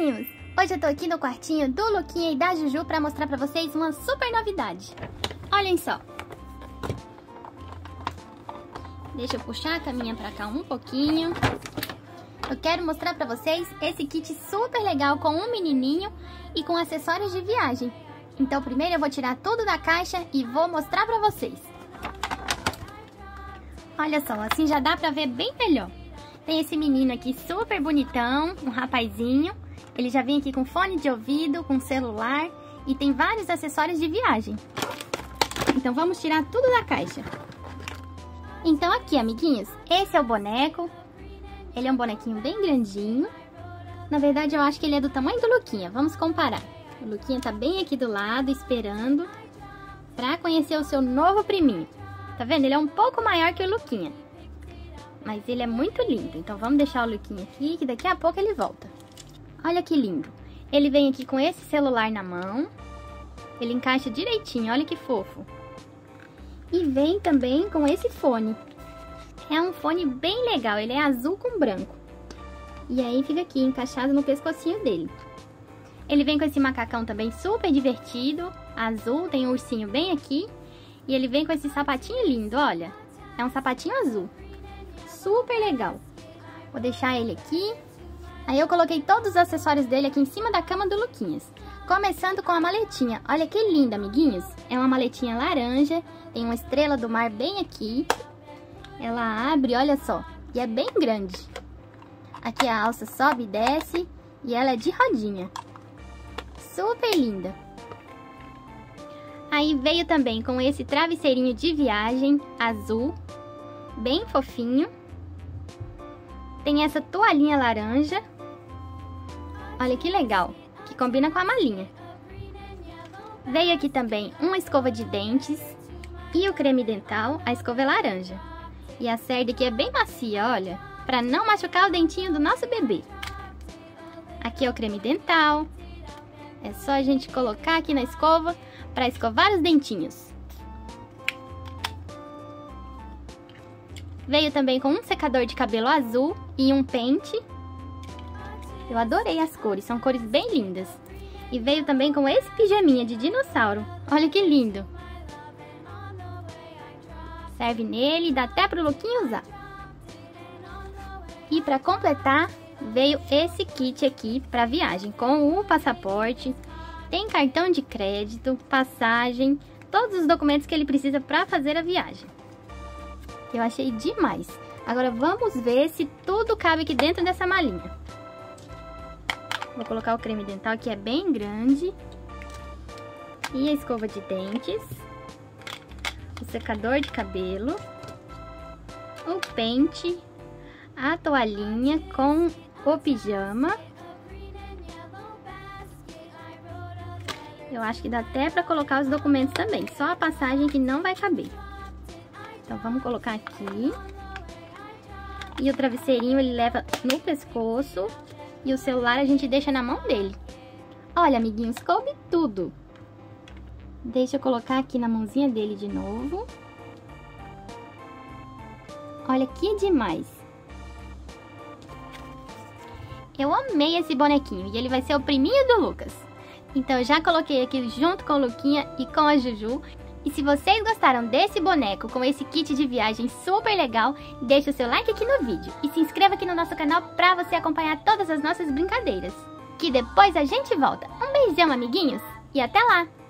amiguinhos! Hoje eu tô aqui no quartinho do Luquinha e da Juju pra mostrar pra vocês uma super novidade. Olhem só. Deixa eu puxar a caminha pra cá um pouquinho. Eu quero mostrar pra vocês esse kit super legal com um menininho e com acessórios de viagem. Então primeiro eu vou tirar tudo da caixa e vou mostrar pra vocês. Olha só, assim já dá pra ver bem melhor. Tem esse menino aqui super bonitão, um rapazinho. Ele já vem aqui com fone de ouvido, com celular e tem vários acessórios de viagem. Então vamos tirar tudo da caixa. Então aqui, amiguinhos, esse é o boneco. Ele é um bonequinho bem grandinho. Na verdade, eu acho que ele é do tamanho do Luquinha. Vamos comparar. O Luquinha tá bem aqui do lado, esperando pra conhecer o seu novo priminho. Tá vendo? Ele é um pouco maior que o Luquinha. Mas ele é muito lindo. Então vamos deixar o Luquinha aqui, que daqui a pouco ele volta. Olha que lindo. Ele vem aqui com esse celular na mão. Ele encaixa direitinho, olha que fofo. E vem também com esse fone. É um fone bem legal, ele é azul com branco. E aí fica aqui encaixado no pescocinho dele. Ele vem com esse macacão também super divertido, azul, tem um ursinho bem aqui. E ele vem com esse sapatinho lindo, olha. É um sapatinho azul. Super legal. Vou deixar ele aqui. Aí eu coloquei todos os acessórios dele aqui em cima da cama do Luquinhas. Começando com a maletinha. Olha que linda, amiguinhos. É uma maletinha laranja. Tem uma estrela do mar bem aqui. Ela abre, olha só. E é bem grande. Aqui a alça sobe e desce. E ela é de rodinha. Super linda. Aí veio também com esse travesseirinho de viagem azul. Bem fofinho. Tem essa toalhinha laranja. Olha que legal, que combina com a malinha. Veio aqui também uma escova de dentes e o creme dental, a escova é laranja. E a cerda aqui é bem macia, olha, para não machucar o dentinho do nosso bebê. Aqui é o creme dental. É só a gente colocar aqui na escova para escovar os dentinhos. Veio também com um secador de cabelo azul e um pente. Eu adorei as cores, são cores bem lindas. E veio também com esse pijaminha de dinossauro. Olha que lindo. Serve nele e dá até pro Luquinha usar. E para completar, veio esse kit aqui para viagem. Com o passaporte, tem cartão de crédito, passagem, todos os documentos que ele precisa para fazer a viagem. Eu achei demais. Agora vamos ver se tudo cabe aqui dentro dessa malinha. Vou colocar o creme dental que é bem grande. E a escova de dentes. O secador de cabelo. O pente. A toalhinha com o pijama. Eu acho que dá até pra colocar os documentos também. Só a passagem que não vai caber. Então vamos colocar aqui. E o travesseirinho ele leva no pescoço. E o celular a gente deixa na mão dele. Olha, amiguinhos, coube tudo. Deixa eu colocar aqui na mãozinha dele de novo. Olha que demais. Eu amei esse bonequinho e ele vai ser o priminho do Lucas. Então eu já coloquei aqui junto com o Luquinha e com a Juju. E se vocês gostaram desse boneco com esse kit de viagem super legal, deixa o seu like aqui no vídeo e se inscreva aqui no nosso canal pra você acompanhar todas as nossas brincadeiras. Que depois a gente volta. Um beijão, amiguinhos, e até lá!